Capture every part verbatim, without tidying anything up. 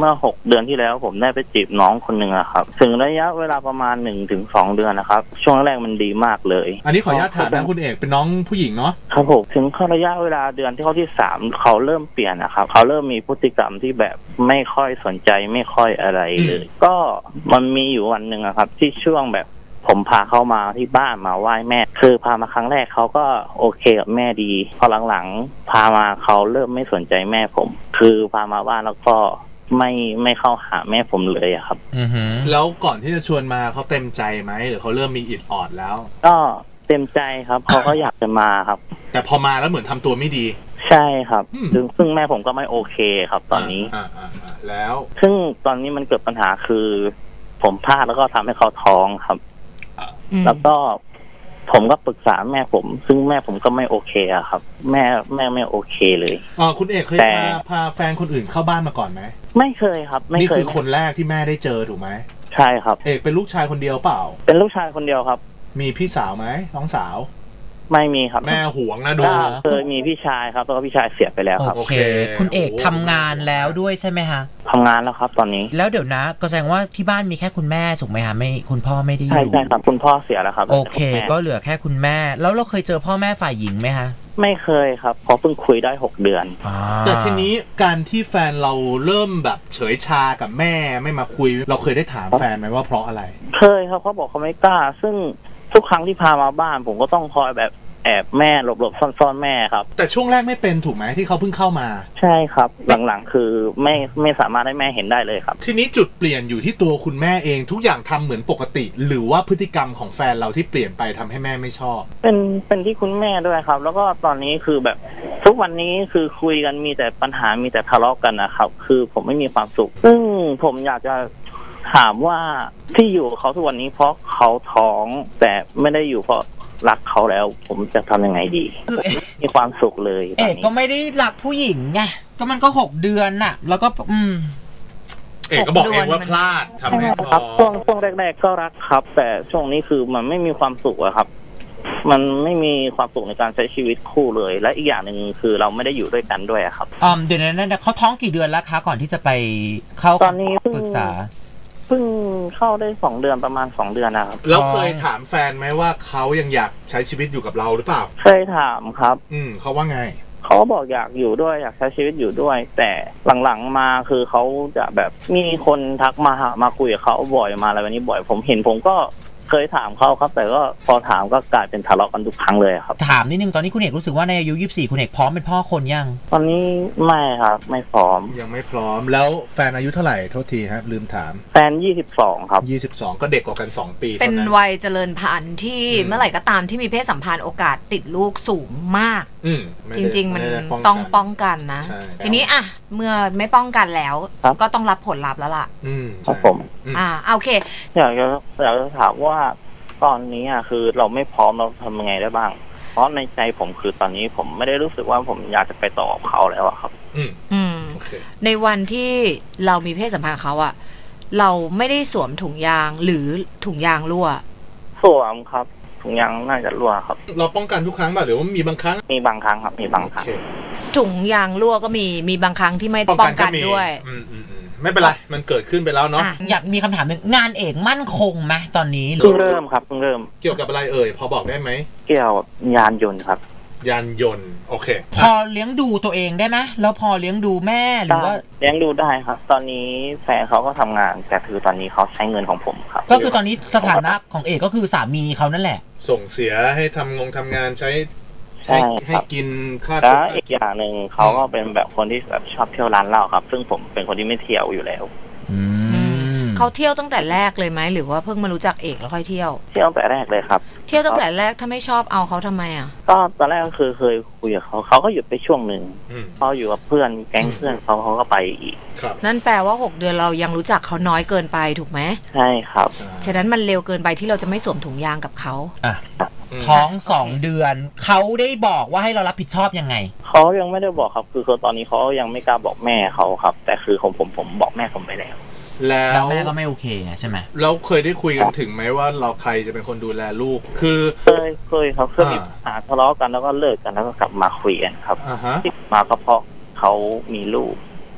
เมื่อหกเดือนที่แล้วผมได้ไปจีบน้องคนหนึ่งอะครับถึงระยะเวลาประมาณหนึ่งถึงสองเดือนนะครับช่วงแรกมันดีมากเลยอันนี้ขออนุญาตถามนะคุณเอกเป็นน้องผู้หญิงเนาะครับผมถึงระยะเวลาเดือนที่เขาที่สามเขาเริ่มเปลี่ยนนะครับเขาเริ่มมีพฤติกรรมที่แบบไม่ค่อยสนใจไม่ค่อยอะไรเลยก็มันมีอยู่วันหนึ่งอะครับที่ช่วงแบบผมพาเขามาที่บ้านมาไหว้แม่คือพามาครั้งแรกเขาก็โอเคกับแม่ดีพอหลังๆพามาเขาเริ่มไม่สนใจแม่ผมคือพามาบ้านแล้วก็ไม่ไม่เข้าหาแม่ผมเลยอะครับอือฮึแล้วก่อนที่จะชวนมาเขาเต็มใจไหมหรือเขาเริ่มมีอิดออดแล้วก็เต็มใจครับเขาก็อยากจะมาครับแต่พอมาแล้วเหมือนทำตัวไม่ดีใช่ครับซึ่งซึ่งแม่ผมก็ไม่โอเคครับตอนนี้อ่าอ่าอ่าแล้วซึ่งตอนนี้มันเกิดปัญหาคือผมพลาดแล้วก็ทำให้เขาท้องครับแล้วก็ผมก็ปรึกษาแม่ผมซึ่งแม่ผมก็ไม่โอเคอะครับแม่แม่ไม่โอเคเลยอ๋อคุณเอกเคยพาพาแฟนคนอื่นเข้าบ้านมาก่อนไหมไม่เคยครับนี่คือคนแรกที่แม่ได้เจอถูกไหมใช่ครับเอกเป็นลูกชายคนเดียวเปล่าเป็นลูกชายคนเดียวครับมีพี่สาวไหมน้องสาวไม่มีครับแม่หวงนะดูเคยมีพี่ชายครับแล้วก็พี่ชายเสียไปแล้วครับโอเคคุณเอกทำงานแล้วด้วยใช่ไหมคะทำงานแล้วครับตอนนี้แล้วเดี๋ยวนะก็แสดงว่าที่บ้านมีแค่คุณแม่ถูกไหมคะไม่คุณพ่อไม่ได้อยู่ใช่ใช่ครับคุณพ่อเสียแล้วครับโอเคก็เหลือแค่คุณแม่แล้วเราเคยเจอพ่อแม่ฝ่ายหญิงไหมคะไม่เคยครับเพราะเพิ่งคุยได้หกเดือนแต่ทีนี้การที่แฟนเราเริ่มแบบเฉยชากับแม่ไม่มาคุยเราเคยได้ถามแฟนไหมว่าเพราะอะไรเคยครับเขาบอกเขาไม่กล้าซึ่งทุกครั้งที่พามาบ้านผมก็ต้องคอยแบบแอบแม่หลบๆซ่อนๆแม่ครับแต่ช่วงแรกไม่เป็นถูกไหมที่เขาเพิ่งเข้ามาใช่ครับหลังๆคือไม่ไม่สามารถให้แม่เห็นได้เลยครับทีนี้จุดเปลี่ยนอยู่ที่ตัวคุณแม่เองทุกอย่างทำเหมือนปกติหรือว่าพฤติกรรมของแฟนเราที่เปลี่ยนไปทำให้แม่ไม่ชอบเป็นเป็นที่คุณแม่ด้วยครับแล้วก็ตอนนี้คือแบบทุกวันนี้คือคุยกันมีแต่ปัญหามีแต่ทะเลาะกันนะครับคือผมไม่มีความสุขซึ่งผมอยากจะถามว่าที่อยู่เขาทุกวันนี้เพราะเขาท้องแต่ไม่ได้อยู่เพราะรักเขาแล้วผมจะทำยังไงดีมีความสุขเลยเอกก็ไม่ได้รักผู้หญิงไงก็มันก็หกเดือนน่ะแล้วก็อืมเอกก็บอกเองว่าพลาดทำให้ท้องช่วงช่วงแรกๆก็รักครับแต่ช่วงนี้คือมันไม่มีความสุขอะครับมันไม่มีความสุขในการใช้ชีวิตคู่เลยและอีกอย่างหนึ่งคือเราไม่ได้อยู่ด้วยกันด้วยครับอ๋อเดี๋ยวนั้นเขาท้องกี่เดือนแล้วคะก่อนที่จะไปเข้าตอนนี้ปรึกษาเพิ่งเข้าได้สองเดือนประมาณสองเดือนนะครับแล้วเคยถามแฟนไหมว่าเขายังอยากใช้ชีวิตอยู่กับเราหรือเปล่าเคยถามครับอืมเขาว่าไงเขาบอกอยากอยู่ด้วยอยากใช้ชีวิตอยู่ด้วยแต่หลังๆมาคือเขาจะแบบมีคนทักมาหามาคุยกับเขาบ่อยมาอะไรแบบนี้บ่อยผมเห็นผมก็เคยถามเขาครับแต่ก็พอถามก็กลายเป็นทะเลาะกันทุกครั้งเลยครับถามนิดนึงตอนนี้คุณเอกรู้สึกว่าในอายุยี่สิบสี่คุณเอกพร้อมเป็นพ่อคนยังตอนนี้ไม่ครับไม่พร้อมยังไม่พร้อมแล้วแฟนอายุเท่าไหร่โทษทีครับลืมถามแฟนยี่สิบสองครับยี่สิบสองก็เด็กกว่ากันสองปีเป็นวัยเจริญพันธุ์ที่เมื่อไหร่ก็ตามที่มีเพศสัมพันธ์โอกาสติดลูกสูงมากจริงๆมันต้องป้องกันนะทีนี้อ่ะเมื่อไม่ป้องกันแล้วก็ต้องรับผลลัพธ์แล้วล่ะครับผมอ่าโอเคอยากจะอยากจะถามว่าตอนนี้อ่ะคือเราไม่พร้อมเราทำยังไงได้บ้างเพราะในใจผมคือตอนนี้ผมไม่ได้รู้สึกว่าผมอยากจะไปต่อกับเขาแล้วครับอืมอืมในวันที่เรามีเพศสัมพันธ์เขาอ่ะเราไม่ได้สวมถุงยางหรือถุงยางรั่วสวมครับถุงยางน่าจะรั่วครับเราป้องกันทุกครั้งป่ะหรือว่ามีบางครั้งมีบางครั้งครับมีบางครั้งถุงยางรั่วก็มีมีบางครั้งที่ไม่ป้องกันด้วยไม่เป็นไรมันเกิดขึ้นไปแล้วเนาะอยากมีคำถามหนึ่งงานเอกมั่นคงไหมตอนนี้เพิ่งเริ่มครับเพิ่งเริ่มเกี่ยวกับอะไรเอ่ยพอบอกได้ไหมเกี่ยวกับยานยนต์ครับยานยนต์โอเคพอเลี้ยงดูตัวเองได้ไหมแล้วพอเลี้ยงดูแม่หรือว่าเลี้ยงดูได้ครับตอนนี้แฟนเขาก็ทำงานแต่คือตอนนี้เขาใช้เงินของผมครับก็คือตอนนี้สถานะของเอกก็คือสามีเขานั่นแหละส่งเสียให้ทำงงทำงานใช้ใช่ให้กินค่าแล้วอีกอย่างหนึ่งเขาก็เป็นแบบคนที่แบบชอบเที่ยวร้านเหล้าครับซึ่งผมเป็นคนที่ไม่เที่ยวอยู่แล้วเขาเที่ยวตั้งแต่แรกเลยไหมหรือว่าเพิ่งมารู้จักเอกแล้วค่อยเที่ยวเที่ยวตั้งแต่แรกเลยครับเที่ยวตั้งแต่แรกถ้าไม่ชอบเอาเขาทำไมอ่ะก็ตอนแรกก็คือเคยคุยกับเขาเขาก็หยุดไปช่วงหนึ่งพออยู่กับเพื่อนแก๊งเพื่อนเขาเขาก็ไปอีกนั่นแปลว่าหกเดือนเรายังรู้จักเขาน้อยเกินไปถูกไหมใช่ครับฉะนั้นมันเร็วเกินไปที่เราจะไม่สวมถุงยางกับเขาอ่ะท้องสองเดือนเขาได้บอกว่าให้เรารับผิดชอบยังไงเขายังไม่ได้บอกครับคือตอนนี้เขายังไม่กล้าบอกแม่เขาครับแต่คือของผมผมบอกแม่ผมไปแล้วแล้วแม่ก็ไม่โอเคใช่ไหมแล้วเคยได้คุยกันถึงไหมว่าเราใครจะเป็นคนดูแลลูกคือเคยเคยครับเคยมีปัญหาทะเลาะกันแล้วก็เลิกกันแล้วก็กลับมาคุยกันครับที่มาก็เพราะเขามีลูก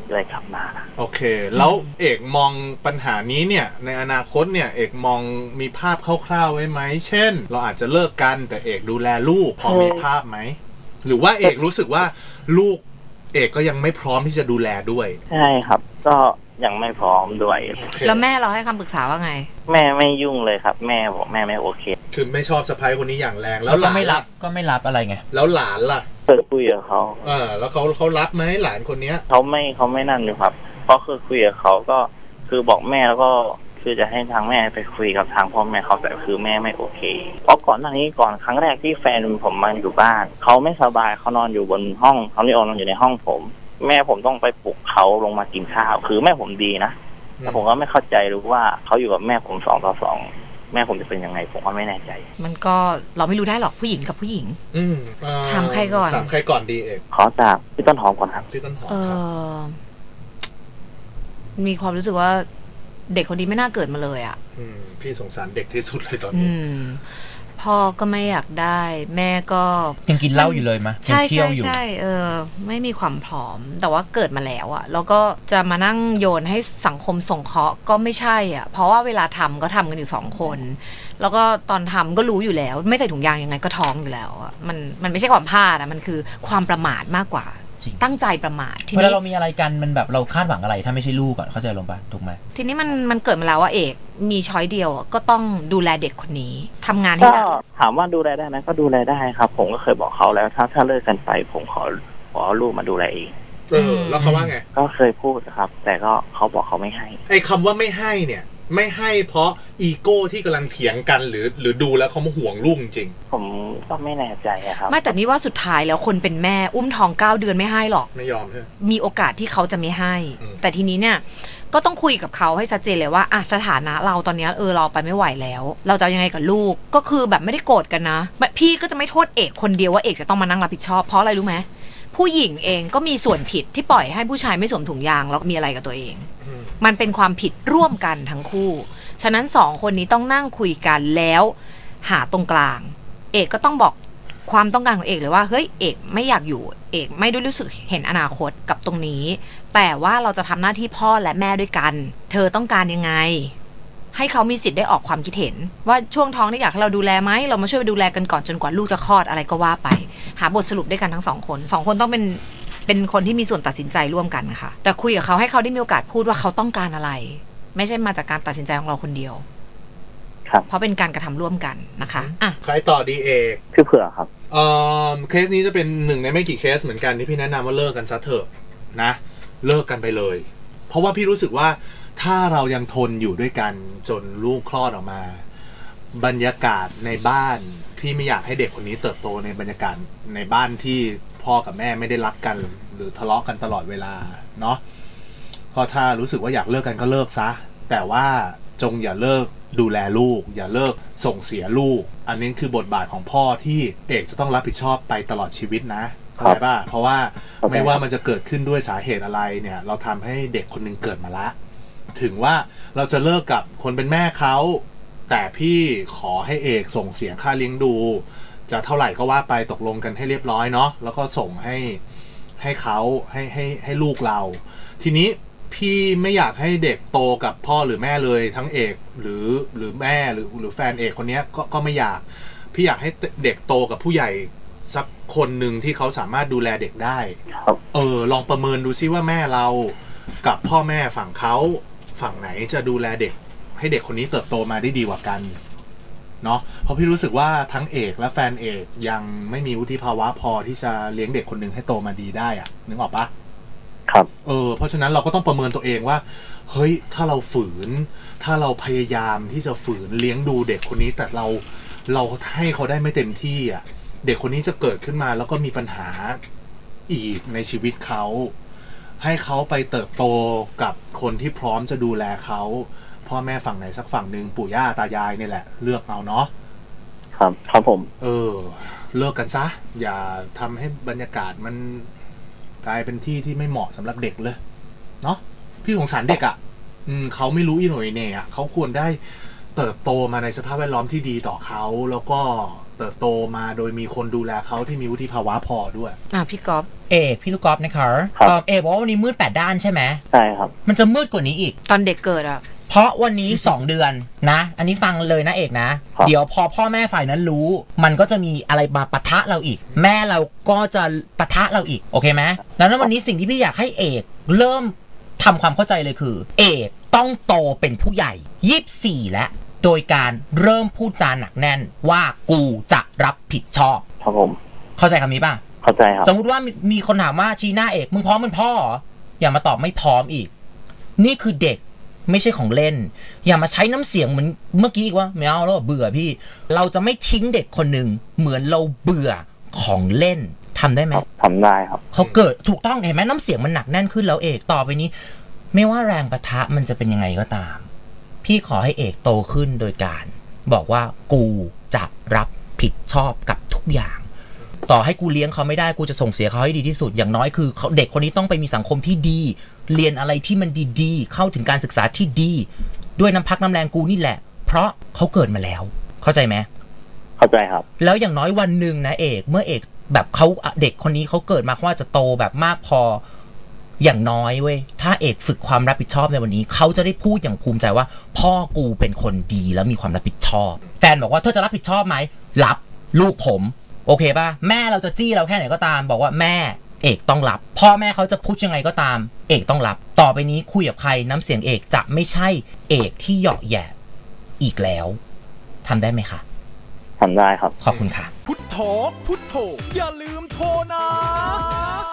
เลยกลับมาโอเคแล้วเอกมองปัญหานี้เนี่ยในอนาคตเนี่ยเอกมองมีภาพคร่าวๆไว้ไหมเช่นเราอาจจะเลิกกันแต่เอกดูแลลูกพอมีภาพไหมหรือว่าเอกรู้สึกว่าลูกเอกก็ยังไม่พร้อมที่จะดูแลด้วยใช่ครับก็ยังไม่พร้อมด้วย okay. แล้วแม่เราให้คำปรึกษาว่าไงแม่ไม่ยุ่งเลยครับแม่บอกแม่ไม่โอเคคือไม่ชอบสะใภ้คนนี้อย่างแรงแล้วก็ไม่รับก็ไม่รับอะไรไงแล้วหลานล่ะเคยคุยกับเขาเออแล้วเขาเขารับไหมหลานคนเนี้ยเขาไม่เขาไม่นั่นอยู่ครับเพราะคือคุยกับเขาก็คือบอกแม่แล้วก็คือจะให้ทางแม่ไปคุยกับทางพ่อแม่เขาแต่คือแม่ไม่โอเคเพราะก่อนหน้านี้ก่อนครั้งแรกที่แฟนผมมาอยู่บ้านเขาไม่สบายเขานอนอยู่บนห้องเขาไม่นอนอยู่ในห้องผมแม่ผมต้องไปปลุกเขาลงมากินข้าวคือแม่ผมดีนะแต่ผมก็ไม่เข้าใจรู้ว่าเขาอยู่กับแม่ผมสองต่อสองแม่ผมจะเป็นยังไงผมก็ไม่แน่ใจมันก็เราไม่รู้ได้หรอกผู้หญิงกับผู้หญิงอืมถามใครก่อนถามใครก่อนดีเอกขอจากพี่ต้นหอมก่อนครับพี่ต้นหอมเออมีความรู้สึกว่าเด็กคนนี้ไม่น่าเกิดมาเลยอ่ะอืมพี่สงสารเด็กที่สุดเลยตอนนี้พ่อก็ไม่อยากได้แม่ก็ยังกินเหล้าอยู่เลยมั้ยใช่ใช่ใช่เออไม่มีความพร้อมแต่ว่าเกิดมาแล้วอะแล้วก็จะมานั่งโยนให้สังคมสงเคราะห์ก็ไม่ใช่อ่ะเพราะว่าเวลาทำก็ทำกันอยู่สองคนแล้วก็ตอนทำก็รู้อยู่แล้วไม่ใส่ถุงยางยังไงก็ท้องอยู่แล้วอ่ะมันมันไม่ใช่ความพลาดอะมันคือความประมาทมากกว่าตั้งใจประมาททีนี้เวลาเรามีอะไรกันมันแบบเราคาดหวังอะไรถ้าไม่ใช่ลูกก่อนเข้าใจลงป่ะถูกไหมทีนี้มันมันเกิดมาแล้วว่าเอกมีช้อยเดียวก็ต้องดูแลเด็กคนนี้ทำงานให้ก็ถามว่าดูแลได้ไหมก็ดูแลได้ครับผมก็เคยบอกเขาแล้วถ้าถ้าเลิกกันไปผมขอขอลูกมาดูแลเองเออแล้วเขาว่าไงก็เคยพูดครับแต่ก็เขาบอกเขาไม่ให้ไอ้คำว่าไม่ให้เนี่ยไม่ให้เพราะอีโก้ที่กำลังเถียงกันหรือหรือดูแล้วเขามาห่วงลูกจริงผมก็ไม่แน่ใจครับไม่แต่นี่ว่าสุดท้ายแล้วคนเป็นแม่อุ้มท้องเก้าเดือนไม่ให้หรอกไม่ยอมใช่มีโอกาสที่เขาจะไม่ให้แต่ทีนี้เนี่ยก็ต้องคุยกับเขาให้ชัดเจนเลยว่าอ่ะสถานะเราตอนนี้เออเราไปไม่ไหวแล้วเราจะยังไงกับลูกก็คือแบบไม่ได้โกรธกันนะพี่ก็จะไม่โทษเอกคนเดียวว่าเอกจะต้องมานั่งรับผิดชอบเพราะอะไรรู้ไหมผู้หญิงเองก็มีส่วนผิดที่ปล่อยให้ผู้ชายไม่สวมถุงยางแล้วมีอะไรกับตัวเองมันเป็นความผิดร่วมกันทั้งคู่ฉะนั้นสองคนนี้ต้องนั่งคุยกันแล้วหาตรงกลางเอกก็ต้องบอกความต้องการของเอกเลยว่าเฮ้ยเอกไม่อยากอยู่เอกไม่ได้รู้สึกเห็นอนาคตกับตรงนี้แต่ว่าเราจะทำหน้าที่พ่อและแม่ด้วยกันเธอต้องการยังไงให้เขามีสิทธิ์ได้ออกความคิดเห็นว่าช่วงท้องนี่อยากให้เราดูแลไหมเรามาช่วยดูแลกันก่อนจนกว่าลูกจะคลอดอะไรก็ว่าไปหาบทสรุปด้วยกันทั้งสองคนสองคนต้องเป็นเป็นคนที่มีส่วนตัดสินใจร่วมกันนะคะแต่คุยกับเขาให้เขาได้มีโอกาสพูดว่าเขาต้องการอะไรไม่ใช่มาจากการตัดสินใจของเราคนเดียวเพราะเป็นการกระทำร่วมกันนะคะอ่ะใครต่อดีเอกคือเผื่อครับเอ่อเคสนี้จะเป็นหนึ่งในไม่กี่เคสเหมือนกันที่พี่แนะนำว่าเลิกกันซะเถอะนะเลิกกันไปเลยเพราะว่าพี่รู้สึกว่าถ้าเรายังทนอยู่ด้วยกันจนลูกคลอดออกมาบรรยากาศในบ้านพี่ไม่อยากให้เด็กคนนี้เติบโตในบรรยากาศในบ้านที่พ่อกับแม่ไม่ได้รักกันหรือทะเลาะกันตลอดเวลาเนาะก็ถ้ารู้สึกว่าอยากเลิกกันก็เลิกซะแต่ว่าจงอย่าเลิกดูแลลูกอย่าเลิกส่งเสียลูกอันนี้คือบทบาทของพ่อที่เอกจะต้องรับผิดชอบไปตลอดชีวิตนะเข้าใจป่ะเพราะว่าไม่ว่ามันจะเกิดขึ้นด้วยสาเหตุอะไรเนี่ยเราทำให้เด็กคนนึงเกิดมาละถึงว่าเราจะเลิกกับคนเป็นแม่เขาแต่พี่ขอให้เอกส่งเสียค่าเลี้ยงดูจะเท่าไหร่ก็ว่าไปตกลงกันให้เรียบร้อยเนาะแล้วก็ส่งให้ให้เขาให้ให้ให้ลูกเราทีนี้พี่ไม่อยากให้เด็กโตกับพ่อหรือแม่เลยทั้งเอกหรือหรือแม่หรือหรือแฟนเอกคนนี้ก็ก็ไม่อยากพี่อยากให้เด็กโตกับผู้ใหญ่สักคนหนึ่งที่เขาสามารถดูแลเด็กได้เออลองประเมินดูซิว่าแม่เรากับพ่อแม่ฝั่งเขาฝั่งไหนจะดูแลเด็กให้เด็กคนนี้เติบโตมาได้ดีกว่ากันเนาะเพราะพี่รู้สึกว่าทั้งเอกและแฟนเอกยังไม่มีวุฒิภาวะพอที่จะเลี้ยงเด็กคนหนึ่งให้โตมาดีได้อะนึกออกปะครับเออเพราะฉะนั้นเราก็ต้องประเมินตัวเองว่าเฮ้ยถ้าเราฝืนถ้าเราพยายามที่จะฝืนเลี้ยงดูเด็กคนนี้แต่เราเราให้เขาได้ไม่เต็มที่อ่ะเด็กคนนี้จะเกิดขึ้นมาแล้วก็มีปัญหาอีกในชีวิตเขาให้เขาไปเติบโตกับคนที่พร้อมจะดูแลเขาพ่อแม่ฝั่งไหนสักฝั่งหนึ่งปู่ย่าตายายนี่แหละเลือกเอาเนาะครับครับผมเออเลิกกันซะอย่าทำให้บรรยากาศมันกลายเป็นที่ที่ไม่เหมาะสำหรับเด็กเลยเนาะพี่สงสารเด็กอ่ะอืมเขาไม่รู้อีโหน่อยเนี่ยอ่ะเขาควรได้เติบโตมาในสภาพแวดล้อมที่ดีต่อเขาแล้วก็เติบโตมาโดยมีคนดูแลเขาที่มีวุฒิภาวะพอด้วยอ่ะพี่ก๊อฟเอเอกพี่ลูกกอล์ฟนะคะเอกบอกว่าวันนี้มืดแปดด้านใช่ไหมใช่ครับมันจะมืดกว่านี้อีกตอนเด็กเกิดอ่ะเพราะวันนี้สองเดือนนะอันนี้ฟังเลยนะเอกนะเดี๋ยวพอพ่อแม่ฝ่ายนั้นรู้มันก็จะมีอะไรมาปะทะเราอีกแม่เราก็จะปะทะเราอีกโอเคไหมแล้วนั้นวันนี้สิ่งที่พี่อยากให้เอกเริ่มทำความเข้าใจเลยคือเอกต้องโตเป็นผู้ใหญ่ยี่สิบสี่แล้วโดยการเริ่มพูดจาหนักแน่นว่ากูจะรับผิดชอบครับผมเข้าใจคำนี้ป่ะเข้าใจครับสมมุติว่ามีคนถามว่าชี้หน้าเอกมึงพร้อมเป็นพ่อเหรออย่ามาตอบไม่พร้อมอีกนี่คือเด็กไม่ใช่ของเล่นอย่ามาใช้น้ำเสียงเหมือนเมื่อกี้อีกว่าไม่เอาแล้วเบื่อพี่เราจะไม่ทิ้งเด็กคนหนึ่งเหมือนเราเบื่อของเล่นทำได้ไหมทำได้ครับเขาเกิดถูกต้องเห็นไหมน้ำเสียงมันหนักแน่นขึ้นแล้วเอกต่อไปนี้ไม่ว่าแรงปะทะมันจะเป็นยังไงก็ตามพี่ขอให้เอกโตขึ้นโดยการบอกว่ากูจะรับผิดชอบกับทุกอย่างต่อให้กูเลี้ยงเขาไม่ได้กูจะส่งเสียเขาให้ดีที่สุดอย่างน้อยคือเด็กคนนี้ต้องไปมีสังคมที่ดีเรียนอะไรที่มันดีๆเข้าถึงการศึกษาที่ดีด้วยน้ำพักน้ำแรงกูนี่แหละเพราะเขาเกิดมาแล้วเข้าใจไหมเข้าใจครับแล้วอย่างน้อยวันหนึ่งนะเอกเมื่อเอกแบบเขาเด็กคนนี้เขาเกิดมาเขาว่าจะโตแบบมากพออย่างน้อยเว้ยถ้าเอกฝึกความรับผิดชอบในวันนี้เขาจะได้พูดอย่างภูมิใจว่าพ่อกูเป็นคนดีแล้วมีความรับผิดชอบแฟนบอกว่าเธอจะรับผิดชอบไหมรับลูกผมโอเคป่ะแม่เราจะจี้เราแค่ไหนก็ตามบอกว่าแม่เอกต้องรับพ่อแม่เขาจะพูดยังไงก็ตามเอกต้องรับต่อไปนี้คุยกับใครน้ำเสียงเอกจะไม่ใช่เอกที่เหยาะแหย่อีกแล้วทำได้ไหมคะทำได้ครับขอบคุณค่ะพุทโธพุทโธอย่าลืมโทรนะ